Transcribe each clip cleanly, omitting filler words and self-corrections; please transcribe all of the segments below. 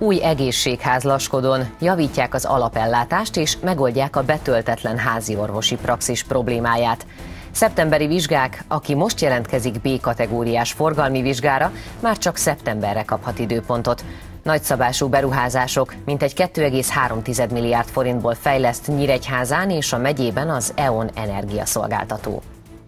Új egészségház Laskodon, javítják az alapellátást és megoldják a betöltetlen háziorvosi praxis problémáját. Szeptemberi vizsgák, aki most jelentkezik B-kategóriás forgalmi vizsgára, már csak szeptemberre kaphat időpontot. Nagyszabású beruházások, mintegy 2,3 milliárd forintból fejleszt Nyíregyházán és a megyében az E.ON energiaszolgáltató.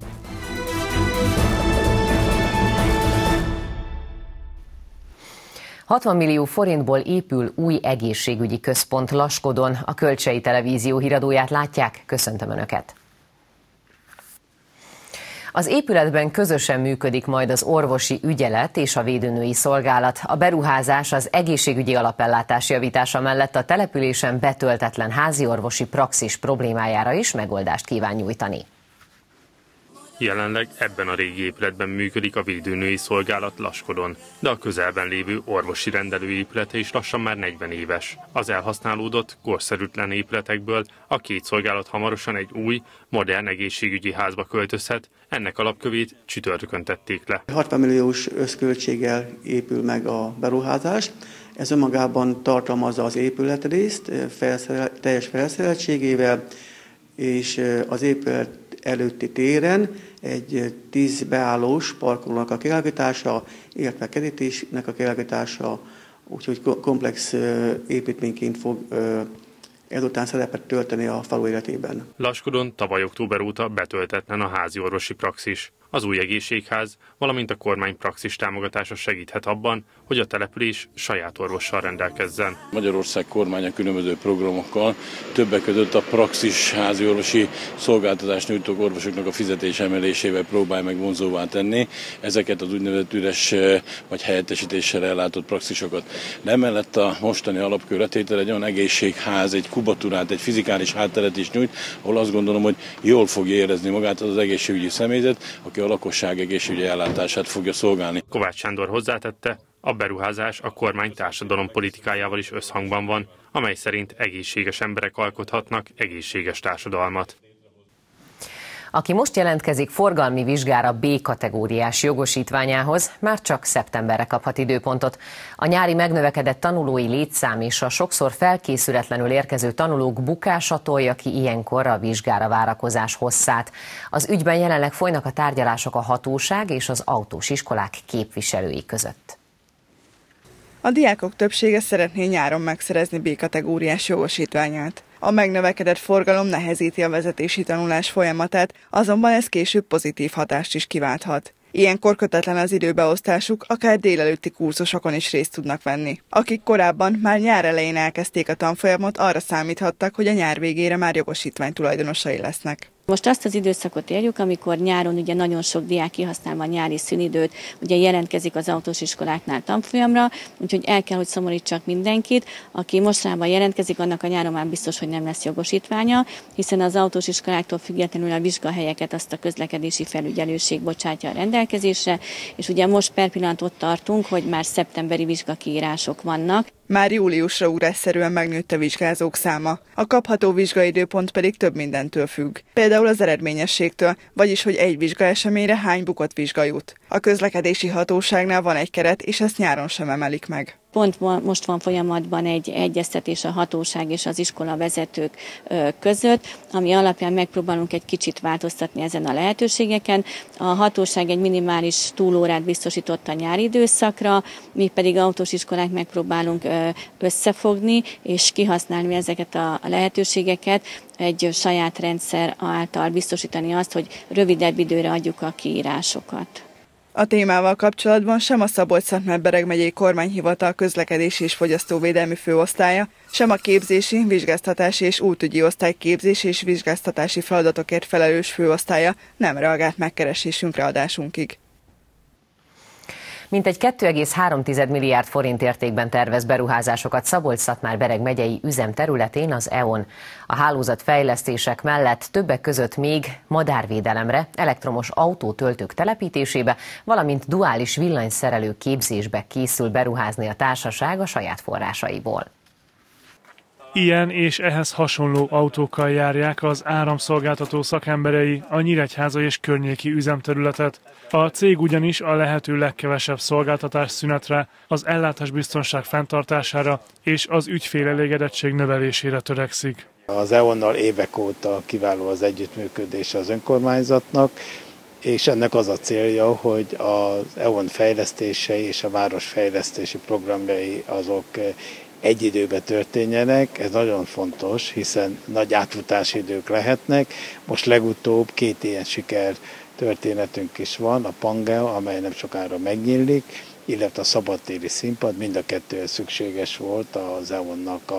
$60 millió forintból épül új egészségügyi központ Laskodon. A Kölcsei Televízió híradóját látják, köszöntöm Önöket! Az épületben közösen működik majd az orvosi ügyelet és a védőnői szolgálat. A beruházás az egészségügyi alapellátás javítása mellett a településen betöltetlen háziorvosi praxis problémájára is megoldást kíván nyújtani. Jelenleg ebben a régi épületben működik a védőnői szolgálat Laskodon, de a közelben lévő orvosi rendelőépülete is lassan már 40 éves. Az elhasználódott, korszerűtlen épületekből a két szolgálat hamarosan egy új, modern egészségügyi házba költözhet, ennek alapkövét csütörtökön tették le. 60 milliós összköltséggel épül meg a beruházás. Ez önmagában tartalmazza az épületrészt teljes felszereltségével, és az épület előtti téren egy 10 beállós parkolónak a kialakítása, illetve kerítésnek a kialakítása, úgyhogy komplex építményként fog ezután szerepet tölteni a falu életében. Laskodon tavaly október óta betöltetlen a háziorvosi praxis. Az új egészségház, valamint a kormány praxis támogatása segíthet abban, hogy a település saját orvossal rendelkezzen. Magyarország kormánya különböző programokkal, többek között a praxis háziorvosi szolgáltatást nyújtó orvosoknak a fizetés emelésével próbálja meg vonzóvá tenni ezeket az úgynevezett üres vagy helyettesítéssel ellátott praxisokat. De emellett a mostani alapkőletétel egy olyan egészségház, egy kubatúrát, egy fizikális hátteret is nyújt, ahol azt gondolom, hogy jól fogja érezni magát az egészségügyi személyzet, aki a lakosság egészségügyi ellátását fogja szolgálni. Kovács Sándor hozzátette, a beruházás a kormány társadalompolitikájával is összhangban van, amely szerint egészséges emberek alkothatnak egészséges társadalmat. Aki most jelentkezik forgalmi vizsgára B-kategóriás jogosítványához, már csak szeptemberre kaphat időpontot. A nyári megnövekedett tanulói létszám és a sokszor felkészületlenül érkező tanulók bukása tolja ki ilyenkor a vizsgára várakozás hosszát. Az ügyben jelenleg folynak a tárgyalások a hatóság és az autós iskolák képviselői között. A diákok többsége szeretné nyáron megszerezni B-kategóriás jogosítványát. A megnövekedett forgalom nehezíti a vezetési tanulás folyamatát, azonban ez később pozitív hatást is kiválthat. Ilyenkor kötetlen az időbeosztásuk, akár délelőtti kurzusokon is részt tudnak venni. Akik korábban már nyár elején elkezdték a tanfolyamot, arra számíthattak, hogy a nyár végére már jogosítvány tulajdonosai lesznek. Most azt az időszakot éljük, amikor nyáron ugye nagyon sok diák kihasználva a nyári szünidőt, ugye jelentkezik az autós iskoláknál tanfolyamra, úgyhogy el kell, hogy szomorítsak mindenkit, aki mostanában jelentkezik, annak a nyáron már biztos, hogy nem lesz jogosítványa, hiszen az autós iskoláktól függetlenül a vizsgahelyeket azt a közlekedési felügyelőség bocsátja a rendelkezésre, és ugye most per pillanat ott tartunk, hogy már szeptemberi vizsgakiírások vannak. Már júliusra ugrásszerűen megnőtt a vizsgázók száma. A kapható vizsgaidőpont pedig több mindentől függ. Például az eredményességtől, vagyis hogy egy vizsgaeseményre hány bukott vizsga jut. A közlekedési hatóságnál van egy keret, és ezt nyáron sem emelik meg. Pont most van folyamatban egy egyeztetés a hatóság és az iskola vezetők között, ami alapján megpróbálunk egy kicsit változtatni ezen a lehetőségeken. A hatóság egy minimális túlórát biztosított a nyári időszakra, mi pedig autós iskolák megpróbálunk összefogni és kihasználni ezeket a lehetőségeket, egy saját rendszer által biztosítani azt, hogy rövidebb időre adjuk a kiírásokat. A témával kapcsolatban sem a Szabolcs-Szatmár-Bereg megyei kormányhivatal közlekedési és fogyasztóvédelmi főosztálya, sem a képzési, vizsgáztatási és útügyi osztály képzési és vizsgáztatási feladatokért felelős főosztálya nem reagált megkeresésünkre adásunkig. Mintegy 2,3 milliárd forint értékben tervez beruházásokat Szabolcs-Szatmár-Bereg megyei üzem területén az E.ON. A hálózatfejlesztések mellett többek között még madárvédelemre, elektromos autótöltők telepítésébe, valamint duális villanyszerelő képzésbe készül beruházni a társaság a saját forrásaiból. Ilyen és ehhez hasonló autókkal járják az áramszolgáltató szakemberei a nyíregyházai és környéki üzemterületet. A cég ugyanis a lehető legkevesebb szolgáltatás szünetre, az ellátásbiztonság fenntartására és az ügyfélelégedettség növelésére törekszik. Az EON-nal évek óta kiváló az együttműködés az önkormányzatnak, és ennek az a célja, hogy az EON fejlesztései és a városfejlesztési programjai azok egy időben történjenek. Ez nagyon fontos, hiszen nagy átfutási idők lehetnek. Most legutóbb 2 ilyen siker történetünk is van, a Pangea, amely nem sokára megnyílik, illetve a szabadtéri színpad, mind a kettőhez szükséges volt az EON-nak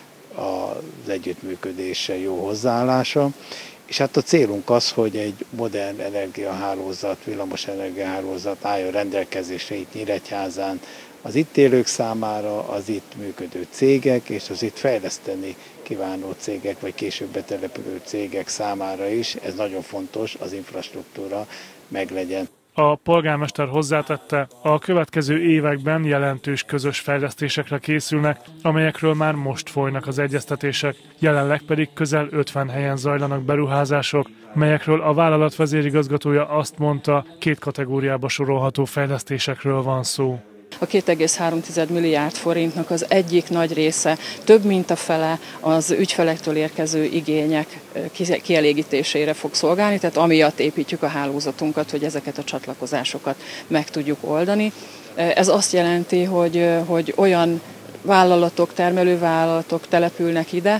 az együttműködése, jó hozzáállása. És hát a célunk az, hogy egy modern energiahálózat, villamos energiahálózat álljon rendelkezésre itt Nyíregyházán az itt élők számára, az itt működő cégek és az itt fejleszteni kívánó cégek, vagy később betelepülő cégek számára is. Ez nagyon fontos, az infrastruktúra meglegyen. A polgármester hozzátette, a következő években jelentős közös fejlesztésekre készülnek, amelyekről már most folynak az egyeztetések. Jelenleg pedig közel 50 helyen zajlanak beruházások, melyekről a vállalat vezérigazgatója azt mondta, 2 kategóriába sorolható fejlesztésekről van szó. A 2,3 milliárd forintnak az egyik nagy része, több mint a fele az ügyfelektől érkező igények kielégítésére fog szolgálni, tehát amiatt építjük a hálózatunkat, hogy ezeket a csatlakozásokat meg tudjuk oldani. Ez azt jelenti, hogy olyan vállalatok, termelővállalatok települnek ide,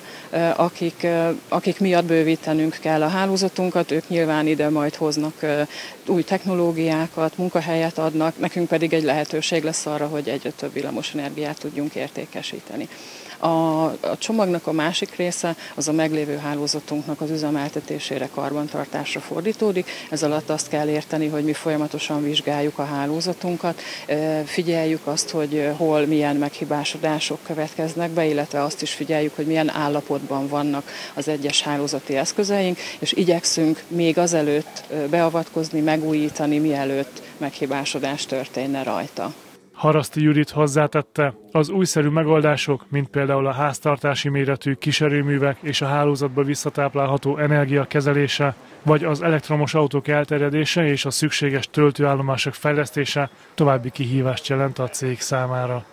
akik miatt bővítenünk kell a hálózatunkat, ők nyilván ide majd hoznak új technológiákat, munkahelyet adnak, nekünk pedig egy lehetőség lesz arra, hogy egyre több villamosenergiát tudjunk értékesíteni. A csomagnak a másik része az a meglévő hálózatunknak az üzemeltetésére, karbantartásra fordítódik. Ez alatt azt kell érteni, hogy mi folyamatosan vizsgáljuk a hálózatunkat, figyeljük azt, hogy hol milyen meghibásodások következnek be, illetve azt is figyeljük, hogy milyen állapotban vannak az egyes hálózati eszközeink, és igyekszünk még azelőtt beavatkozni, megújítani, mielőtt meghibásodás történne rajta. Haraszti Judit hozzátette, az újszerű megoldások, mint például a háztartási méretű kiserőművek és a hálózatba visszatáplálható energia kezelése, vagy az elektromos autók elterjedése és a szükséges töltőállomások fejlesztése további kihívást jelent a cég számára.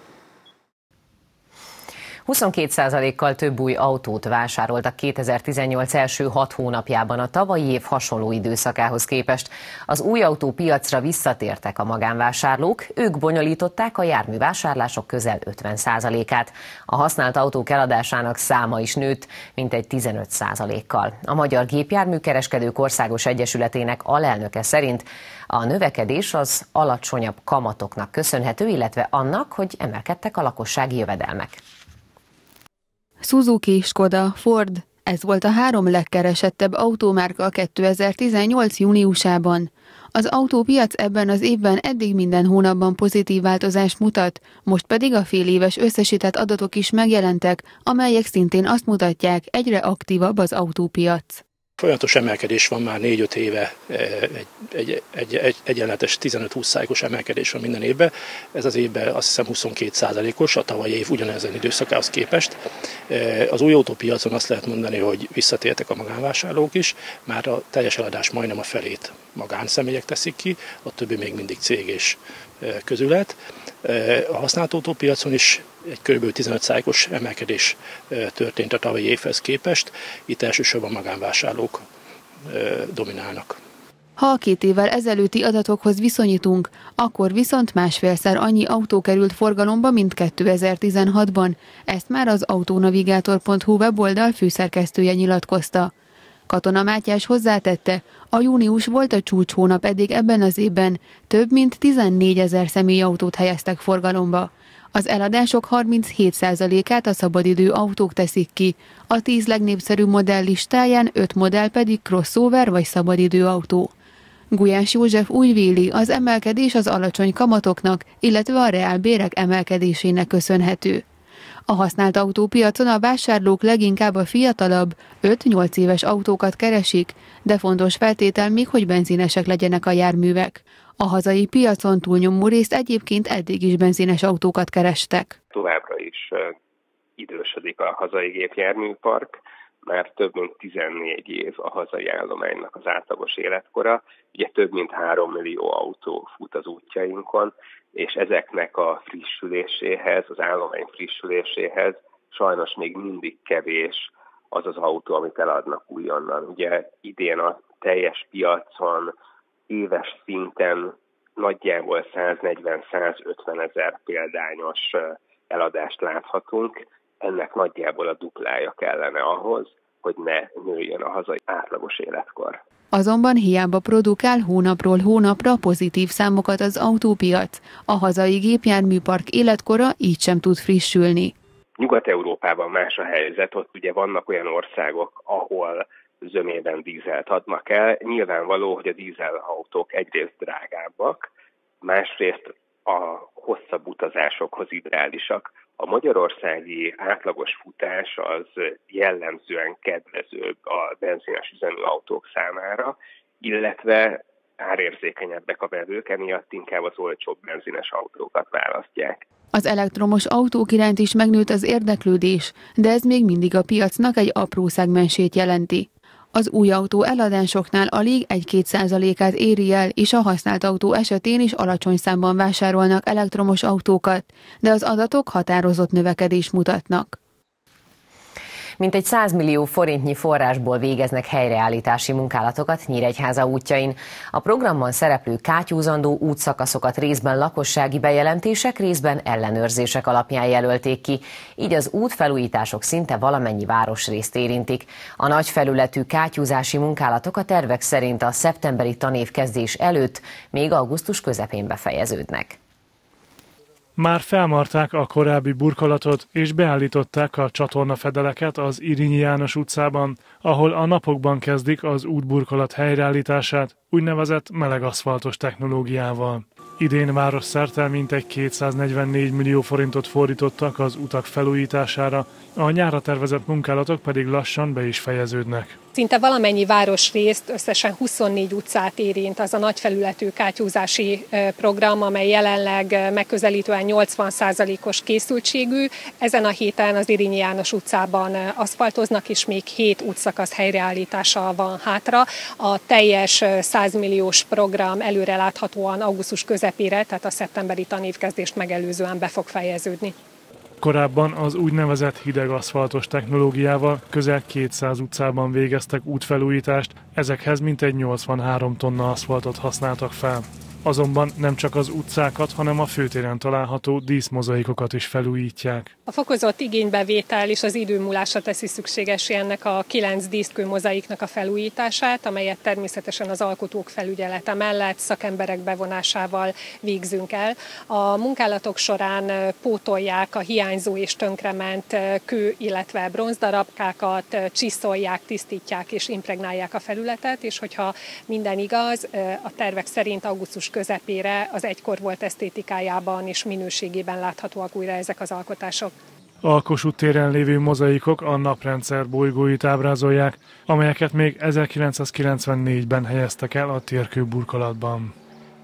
22%-kal több új autót vásároltak 2018 első 6 hónapjában a tavalyi év hasonló időszakához képest. Az új autópiacra visszatértek a magánvásárlók, ők bonyolították a járművásárlások közel 50%-át. A használt autók eladásának száma is nőtt, mintegy 15%-kal. A Magyar Gépjárműkereskedők Országos Egyesületének alelnöke szerint a növekedés az alacsonyabb kamatoknak köszönhető, illetve annak, hogy emelkedtek a lakossági jövedelmek. Suzuki, Skoda, Ford, ez volt a 3 legkeresettebb autómárka 2018. júniusában. Az autópiac ebben az évben eddig minden hónapban pozitív változást mutat, most pedig a féléves összesített adatok is megjelentek, amelyek szintén azt mutatják, egyre aktívabb az autópiac. Folyamatos emelkedés van már 4-5 éve, egy egyenletes 15-20%-os emelkedés van minden évben. Ez az évben azt hiszem 22%-os, a tavalyi év ugyanezen időszakához képest. Az új autópiacon azt lehet mondani, hogy visszatértek a magánvásárlók is, már a teljes eladás majdnem a felét magánszemélyek teszik ki, a többi még mindig cég és közület. A használt autópiacon is egy kb. 15%-os emelkedés történt a tavalyi évhez képest. Itt elsősorban magánvásárlók dominálnak. Ha a 2 évvel ezelőtti adatokhoz viszonyítunk, akkor viszont 1,5-szer annyi autó került forgalomba, mint 2016-ban. Ezt már az autonavigator.hu weboldal főszerkesztője nyilatkozta. Katona Mátyás hozzátette, a június volt a csúcshónap eddig ebben az évben, több mint 14 000 személyautót helyeztek forgalomba. Az eladások 37%-át a szabadidő autók teszik ki, a 10 legnépszerűbb modell listáján 5 modell pedig crossover vagy szabadidő autó. Gulyás József úgy véli, az emelkedés az alacsony kamatoknak, illetve a reálbérek emelkedésének köszönhető. A használt autópiacon a vásárlók leginkább a fiatalabb, 5-8 éves autókat keresik, de fontos feltétel még, hogy benzínesek legyenek a járművek. A hazai piacon túlnyomó részt egyébként eddig is benzínes autókat kerestek. Továbbra is idősödik a hazai gépjárműpark, már több mint 14 év a hazai állománynak az átlagos életkora, ugye több mint 3 millió autó fut az útjainkon, és ezeknek a frissüléséhez, az állomány frissüléséhez sajnos még mindig kevés az az autó, amit eladnak újonnan. Ugye idén a teljes piacon éves szinten nagyjából 140-150 ezer példányos eladást láthatunk. Ennek nagyjából a duplája kellene ahhoz, hogy ne nőjön a hazai átlagos életkor. Azonban hiába produkál hónapról hónapra pozitív számokat az autópiac, a hazai gépjárműpark életkora így sem tud frissülni. Nyugat-Európában más a helyzet, ott ugye vannak olyan országok, ahol zömében dízelt adnak el. Nyilvánvaló, hogy a dízelautók egyrészt drágábbak, másrészt a hosszabb utazásokhoz ideálisak. A magyarországi átlagos futás az jellemzően kedvezőbb a benzines üzemű autók számára, illetve árérzékenyebbek a vevők, emiatt inkább az olcsóbb benzines autókat választják. Az elektromos autók iránt is megnőtt az érdeklődés, de ez még mindig a piacnak egy apró szegmensét jelenti. Az új autó eladásoknál alig 1-2%-át éri el, és a használt autó esetén is alacsony számban vásárolnak elektromos autókat, de az adatok határozott növekedést mutatnak. Mintegy 100 millió forintnyi forrásból végeznek helyreállítási munkálatokat Nyíregyháza útjain. A programban szereplő kátyúzandó útszakaszokat részben lakossági bejelentések, részben ellenőrzések alapján jelölték ki, így az útfelújítások szinte valamennyi városrészt érintik. A nagy felületű kátyúzási munkálatok a tervek szerint a szeptemberi tanévkezdés előtt még augusztus közepén befejeződnek. Már felmarták a korábbi burkolatot és beállították a csatornafedeleket az Irínyi János utcában, ahol a napokban kezdik az útburkolat helyreállítását úgynevezett melegaszfaltos technológiával. Idén városszerte mintegy 244 millió forintot fordítottak az utak felújítására, a nyárra tervezett munkálatok pedig lassan be is fejeződnek. Szinte valamennyi városrészt, összesen 24 utcát érint az a nagyfelületű kátyúzási program, amely jelenleg megközelítően 80%-os készültségű. Ezen a héten az Irínyi János utcában aszfaltoznak, és még 7 útszakasz helyreállítása van hátra. A teljes 100 milliós program előreláthatóan augusztus közepére, tehát a szeptemberi tanévkezdést megelőzően be fog fejeződni. Korábban az úgynevezett hideg aszfaltos technológiával közel 200 utcában végeztek útfelújítást, ezekhez mintegy 83 tonna aszfaltot használtak fel. Azonban nem csak az utcákat, hanem a főtéren található díszmozaikokat is felújítják. A fokozott igénybevétel és az idő múlása teszi szükségessé ennek a 9 díszkő mozaiknak a felújítását, amelyet természetesen az alkotók felügyelete mellett szakemberek bevonásával végzünk el. A munkálatok során pótolják a hiányzó és tönkrement kő, illetve bronzdarabkákat, csiszolják, tisztítják és impregnálják a felületet, és hogyha minden igaz, a tervek szerint augusztus közepére az egykor volt esztétikájában és minőségében láthatóak újra ezek az alkotások. A Kossuth téren lévő mozaikok a naprendszer bolygóit ábrázolják, amelyeket még 1994-ben helyeztek el a térkőburkolatban.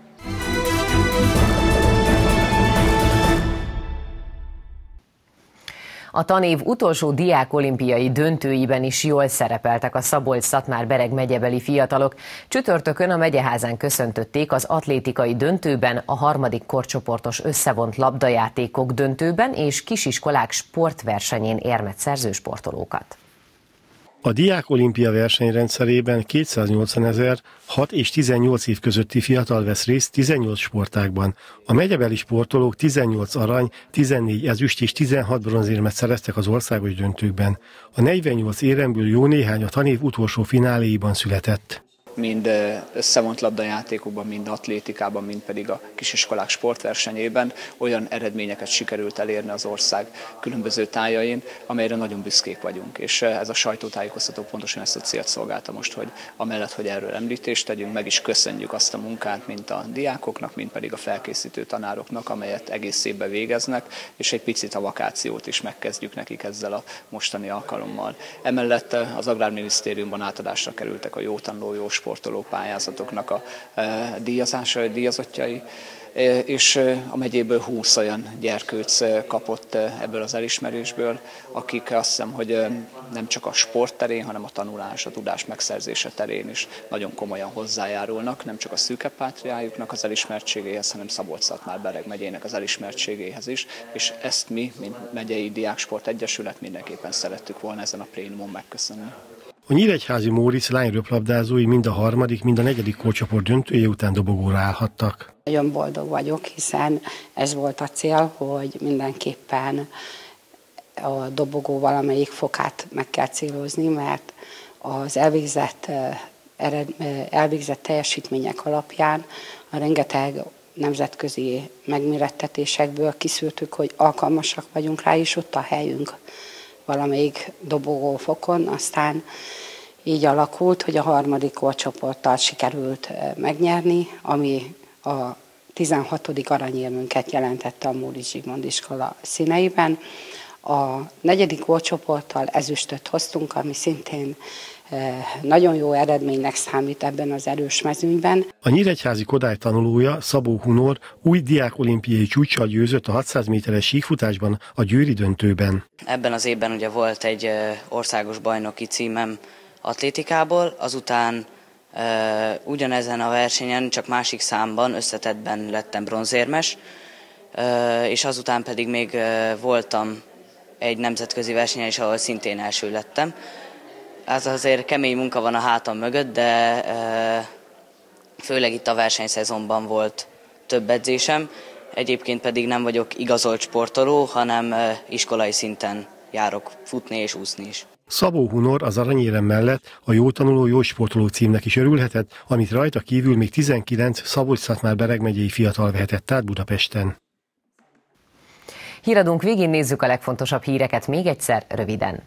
A tanév utolsó diákolimpiai döntőiben is jól szerepeltek a Szabolcs-Szatmár-Bereg megyebeli fiatalok. Csütörtökön a Megyeházán köszöntötték az atlétikai döntőben, a harmadik korcsoportos összevont labdajátékok döntőben és kisiskolák sportversenyén érmet szerző sportolókat. A Diák Olimpia versenyrendszerében 280 000 6 és 18 év közötti fiatal vesz részt 18 sportágban. A megyebeli sportolók 18 arany, 14 ezüst és 16 bronzérmet szereztek az országos döntőkben. A 48 éremből jó néhány a tanév utolsó fináléiban született. Mind összevont labdajátékokban, mind atlétikában, mind pedig a kisiskolák sportversenyében olyan eredményeket sikerült elérni az ország különböző tájain, amelyre nagyon büszkék vagyunk. És ez a sajtótájékoztató pontosan ezt a célt szolgálta most, hogy amellett, hogy erről említést tegyünk, meg is köszönjük azt a munkát, mint a diákoknak, mint pedig a felkészítő tanároknak, amelyet egész évben végeznek, és egy picit a vakációt is megkezdjük nekik ezzel a mostani alkalommal. Emellett az Agrárminisztériumban átadásra kerültek a jó tanuló, jó sport sportoló pályázatoknak a díjazottjai, és a megyéből 20 olyan gyerkőc kapott ebből az elismerésből, akik azt hiszem, hogy nem csak a sport terén, hanem a tanulás, a tudás megszerzése terén is nagyon komolyan hozzájárulnak, nem csak a szűkebb pátriájuknak az elismertségéhez, hanem Szabolcs-Szatmár-Bereg megyének az elismertségéhez is, és ezt mi, mint Megyei Diáksport Egyesület mindenképpen szerettük volna ezen a plénumon megköszönni. A Nyíregyházi Móricz lányröplabdázói mind a harmadik, mind a negyedik korcsoport döntője után dobogóra állhattak. Nagyon boldog vagyok, hiszen ez volt a cél, hogy mindenképpen a dobogó valamelyik fokát meg kell célozni, mert az elvégzett teljesítmények alapján a rengeteg nemzetközi megmérettetésekből kiszűrtük, hogy alkalmasak vagyunk rá, és ott a helyünk valamelyik dobogófokon, aztán így alakult, hogy a harmadik korcsoporttal sikerült megnyerni, ami a 16. aranyérmünket jelentette a Móricz Zsigmond iskola színeiben. A negyedik korcsoporttal ezüstöt hoztunk, ami szintén nagyon jó eredménynek számít ebben az erős mezőnyben. A nyíregyházi Kodály tanulója, Szabó Hunor új diákolimpiai csúccsal győzött a 600 méteres síkfutásban a győri döntőben. Ebben az évben ugye volt egy országos bajnoki címem atlétikából, azután ugyanezen a versenyen, csak másik számban, összetettben lettem bronzérmes, és azután pedig még voltam egy nemzetközi versenyen is, ahol szintén első lettem. Ez azért kemény munka van a hátam mögött, de főleg itt a versenyszezonban volt több edzésem. Egyébként pedig nem vagyok igazolt sportoló, hanem iskolai szinten járok futni és úszni is. Szabó Hunor az aranyérem mellett a jó tanuló, jó sportoló címnek is örülhetett, amit rajta kívül még 19 Szabolcs-Szatmár-Bereg megyei fiatal vehetett át Budapesten. Híradunk végén nézzük a legfontosabb híreket még egyszer röviden.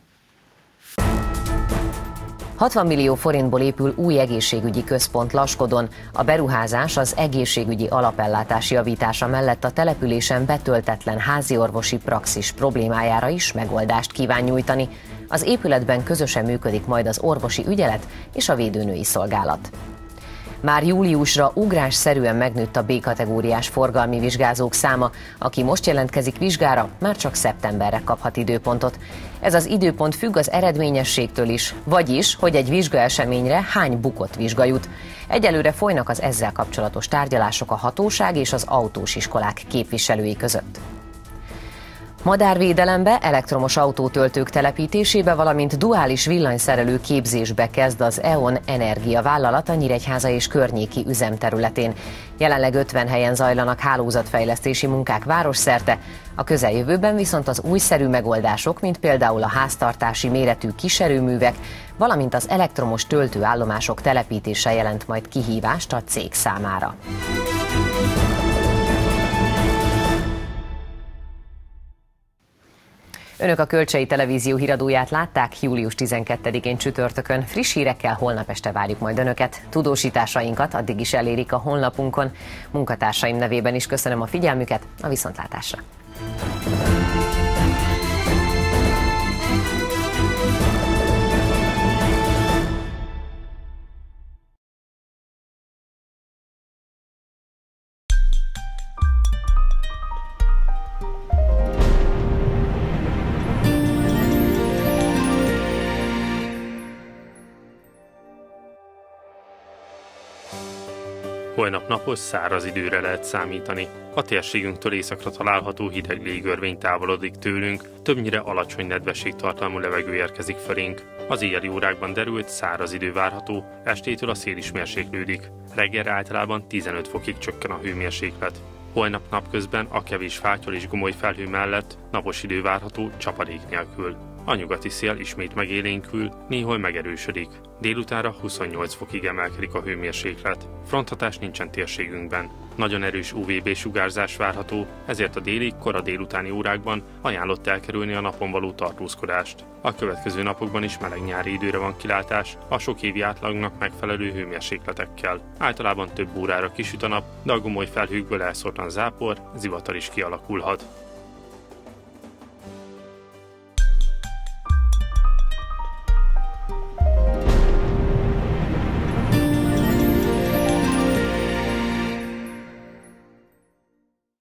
60 millió forintból épül új egészségügyi központ Laskodon. A beruházás az egészségügyi alapellátás javítása mellett a településen betöltetlen háziorvosi praxis problémájára is megoldást kíván nyújtani. Az épületben közösen működik majd az orvosi ügyelet és a védőnői szolgálat. Már júliusra ugrásszerűen megnőtt a B-kategóriás forgalmi vizsgázók száma. Aki most jelentkezik vizsgára, már csak szeptemberre kaphat időpontot. Ez az időpont függ az eredményességtől is, vagyis, hogy egy vizsgaeseményre hány bukott vizsga jut. Egyelőre folynak az ezzel kapcsolatos tárgyalások a hatóság és az autós iskolák képviselői között. Madárvédelembe, elektromos autótöltők telepítésébe, valamint duális villanyszerelő képzésbe kezd az E.ON Energia vállalat a Nyíregyháza és környéki üzemterületén. Jelenleg 50 helyen zajlanak hálózatfejlesztési munkák városszerte, a közeljövőben viszont az újszerű megoldások, mint például a háztartási méretű kiserőművek, valamint az elektromos töltőállomások telepítése jelent majd kihívást a cég számára. Önök a Kölcsei Televízió híradóját látták július 12-én csütörtökön. Friss hírekkel holnap este várjuk majd Önöket. Tudósításainkat addig is elérik a honlapunkon. Munkatársaim nevében is köszönöm a figyelmüket, a viszontlátásra. Holnap napos, száraz időre lehet számítani. A térségünktől északra található hideg légörvény távolodik tőlünk, többnyire alacsony nedvességtartalmú levegő érkezik felénk. Az éjjeli órákban derült, száraz idő várható, estétől a szél is mérséklődik. Reggelre általában 15 fokig csökken a hőmérséklet. Holnap napközben a kevés fátyol és gomoly felhő mellett napos idő várható csapadék nélkül. A nyugati szél ismét megélénkül, néhol megerősödik. Délutánra 28 fokig emelkedik a hőmérséklet. Fronthatás nincsen térségünkben. Nagyon erős UVB-sugárzás várható, ezért a déli, kora délutáni órákban ajánlott elkerülni a napon való tartózkodást. A következő napokban is meleg nyári időre van kilátás, a sok évi átlagnak megfelelő hőmérsékletekkel. Általában több órára kisüt a nap, de a gomoly felhőkből elszórtan zápor, zivatar is kialakulhat.